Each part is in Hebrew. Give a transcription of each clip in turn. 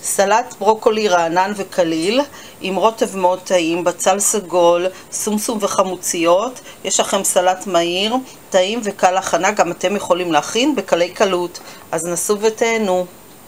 סלט ברוקולי רענן וקליל עם רוטב מאוד טעים, בצל סגול, סומסום וחמוציות. יש לכם סלט מהיר, טעים וקל הכנה, גם אתם יכולים להכין בקלי קלות. אז נסו ותהנו.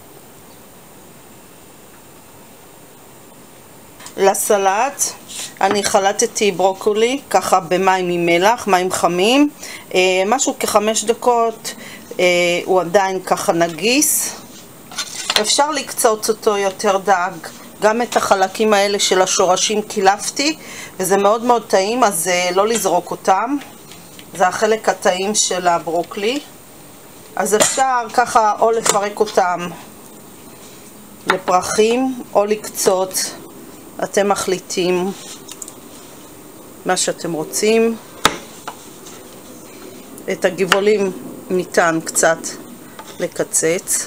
לסלט אני חלטתי ברוקולי ככה במים עם מלח, מים חמים, משהו כ5 דקות. הוא עדיין ככה נגיס. אפשר לקצות אותו יותר דק, גם את החלקים האלה של השורשים קילפתי, וזה מאוד מאוד טעים, אז לא לזרוק אותם. זה החלק הטעים של הברוקלי. אז אפשר ככה או לפרק אותם לפרחים או לקצות, אתם מחליטים מה שאתם רוצים. את הגבעולים ניתן קצת לקצץ.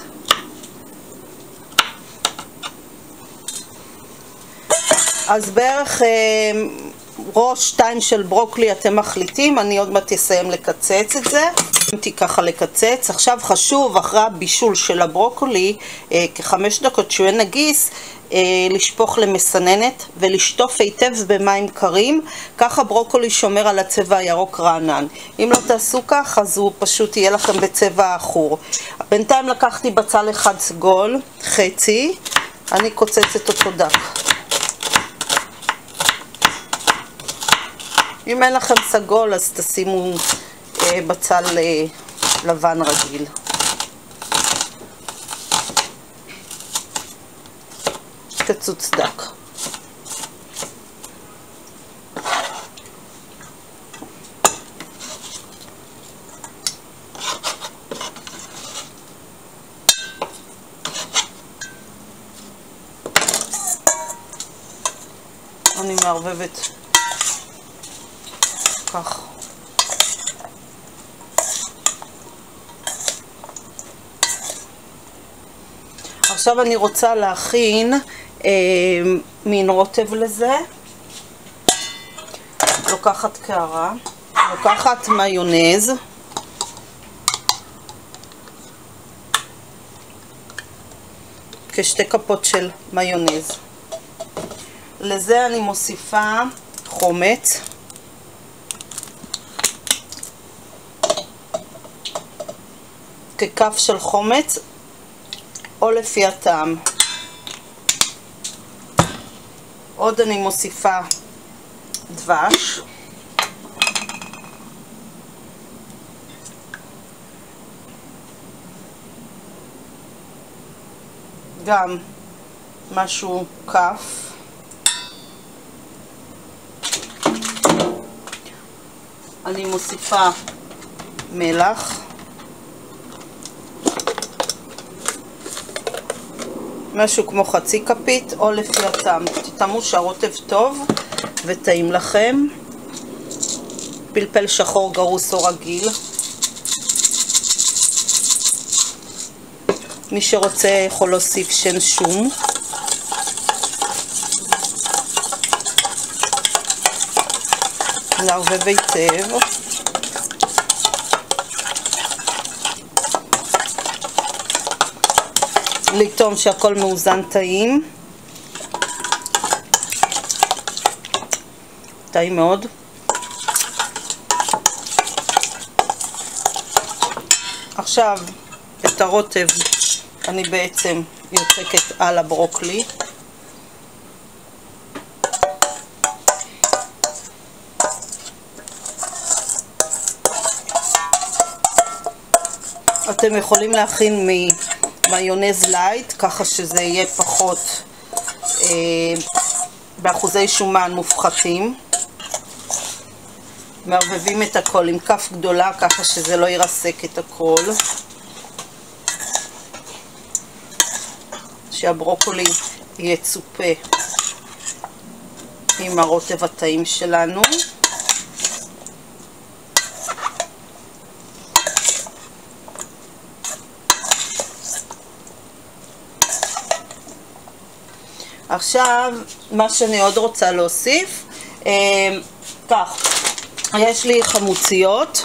אז בערך ראש 2 של ברוקלי אתם מחליטים, אני עוד מעט אסיים לקצץ את זה. שמתי ככה לקצץ. עכשיו חשוב אחרי הבישול של הברוקולי כ5 דקות שהוא יהיה נגיס, לשפוך למסננת ולשטוף היטב במים קרים. ככה ברוקולי שומר על הצבע הירוק רענן. אם לא תעשו כך אז הוא פשוט יהיה לכם בצבע עכור. בינתיים לקחתי בצל אחד סגול, חצי, אני קוצצת אותו דק. אם אין לכם סגול אז תשימו בצל לבן רגיל. קצוץ דק. אני מערבבת כך. עכשיו אני רוצה להכין מין רוטב לזה. לוקחת קערה, לוקחת מיונז, כ2 כפות של מיונז. לזה אני מוסיפה חומץ, ככף של חומץ או לפי הטעם. עוד אני מוסיפה דבש, גם משהו כף, אני מוסיפה מלח, משהו כמו חצי כפית או לפי הטעם. תטעמו שהרוטב טוב וטעים לכם. פלפל שחור גרוס או רגיל. מי שרוצה יכול להוסיף שן שום. לערבב היטב. לטעום שהכל מאוזן טעים. טעים מאוד. עכשיו את הרוטב אני בעצם יוצקת על הברוקלי. אתם יכולים להכין מיונז לייט, ככה שזה יהיה פחות באחוזי שומן מופחתים. מערבבים את הכל עם כף גדולה ככה שזה לא ירסק את הכל, שהברוקולי יהיה צופה עם הרוטב הטעים שלנו. עכשיו מה שאני עוד רוצה להוסיף, כך, יש לי חמוציות,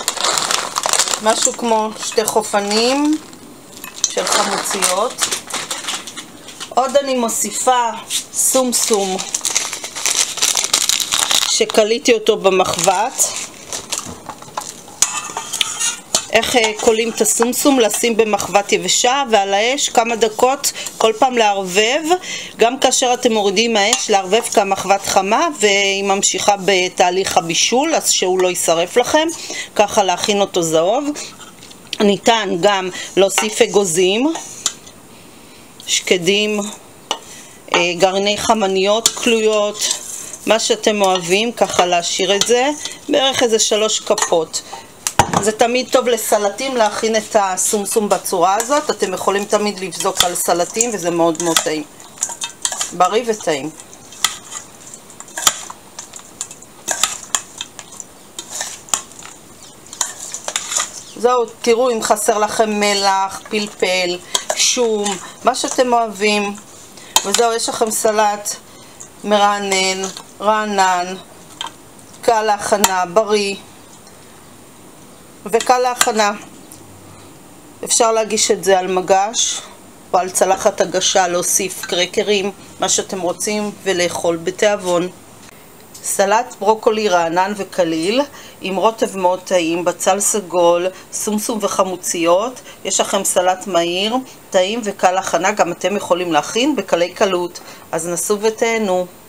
משהו כמו 2 חופנים של חמוציות. עוד אני מוסיפה סומסום שקליתי אותו במחבת. איך קולים את הסומסום? לשים במחבת יבשה ועל האש כמה דקות, כל פעם לערבב, גם כאשר אתם מורידים מהאש לערבב כמחבת חמה, והיא ממשיכה בתהליך הבישול אז שהוא לא יישרף לכם, ככה להכין אותו זהוב. ניתן גם להוסיף אגוזים, שקדים, גרעיני חמניות כלויות, מה שאתם אוהבים, ככה להשאיר את זה, בערך איזה 3 כפות. זה תמיד טוב לסלטים להכין את הסומסום בצורה הזאת, אתם יכולים תמיד לבזוק על סלטים וזה מאוד מאוד טעים, בריא וטעים. זהו, תראו אם חסר לכם מלח, פלפל, שום, מה שאתם אוהבים. וזהו, יש לכם סלט מרענן, רענן, קל להכנה, בריא וקל להכנה. אפשר להגיש את זה על מגש או על צלחת הגשה, להוסיף קרקרים, מה שאתם רוצים, ולאכול בתיאבון. סלט ברוקולי רענן וקליל עם רוטב מאוד טעים, בצל סגול, סומסום וחמוציות. יש לכם סלט מהיר, טעים וקל הכנה, גם אתם יכולים להכין בקלי קלות. אז נסו ותהנו.